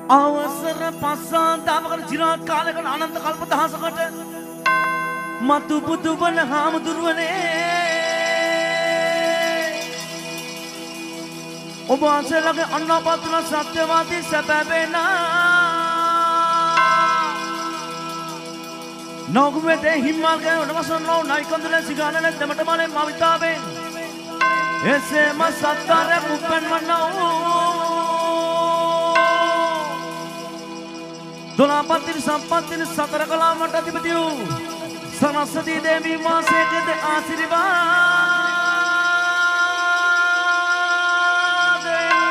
අවසර පස්සාන්තාවකට ජිරාත් කාලයකට අනන්ත කල්ප දහසකට මතු බුදු වන හාමුදුරුවනේ ඔබ වහන්සේලාගේ අන්නාපත්තුන සත්‍යවාදී සැබෑවෙනා නෝගුවේදේ හිම්මාල්ගේ උඩවසන්නෝ නයිකන්දුලේ සිගානලේ දෙමටමාලේ මවිතාවේ එසේම සත්තාරය මුප්පෙන් වන්නෝ දොලාපත්තිනි සම්පත්තිනි සතර කලාමට අධිපති වූ සරස්වතී දේවී මාසයේද ආශිර්වාද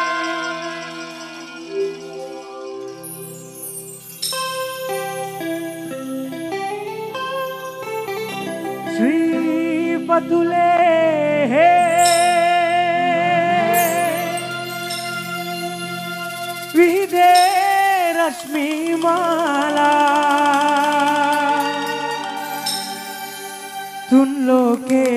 ශ්‍රී පතුලේ විදේ रश्मि माला तुम लोके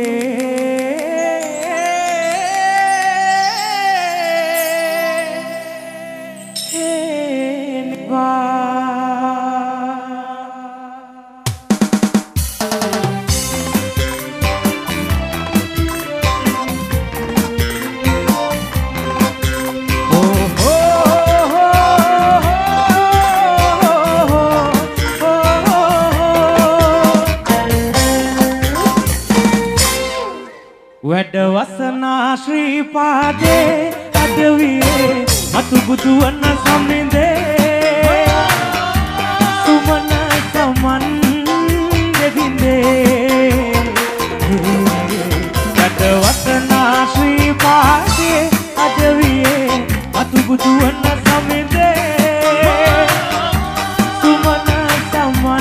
වැඩවසනා ශ්‍රී පාදේ අදවියේ මතු බුදු වන සමින්දේ සුමන සමන් දෙවිඳේ වැඩවසනා ශ්‍රී පාදේ අදවියේ මතු බුදු වන සමින්දේ සුමන සමන්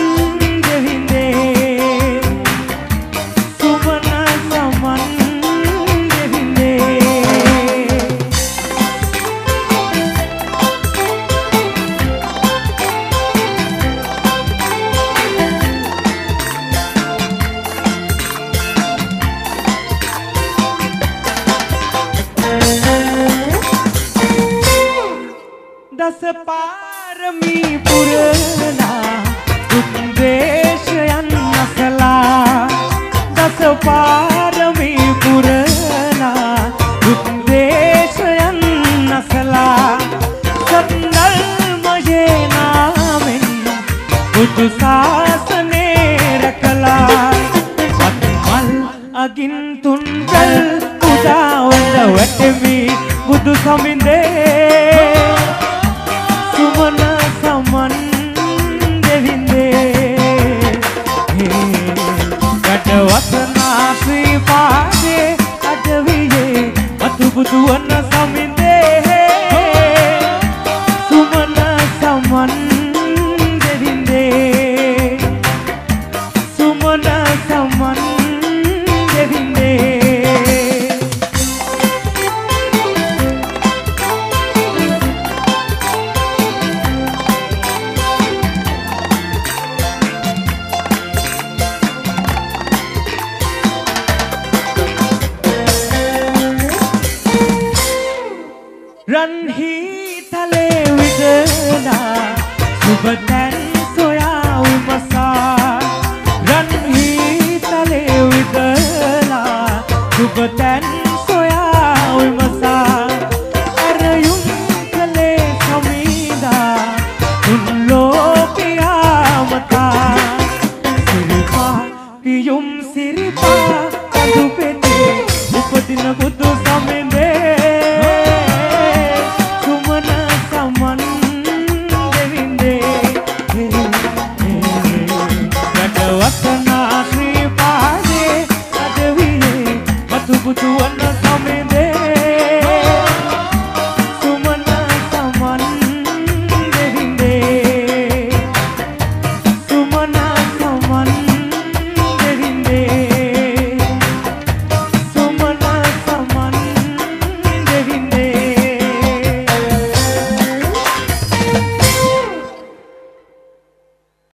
दस पारमी पुरना उद्देश्यन नसला दस पारमी पुरना उद्देश्यन नसला सत्नल मजे नामेन बुदु सासने रखला वत्मल अगिन तुंजल उदावंद वटमी बुदु समिंदे सुमन समन देविंदे गडवसना श्री पादे अडविये मधु बुदु वन समिंदे सुमन समन देविंदे सुमन समन देविंदे रन ही थले विदना सुबतन सोया उमसा रन ही थले विदना सुबतन सोया उमसा अरयुम थले समीदा उन लोकिया मता सिरपा कियुम सिरपा अदुपेते उपदिन बुद्धु समिंदे वसना श्री पादे अदविये मधु बुदु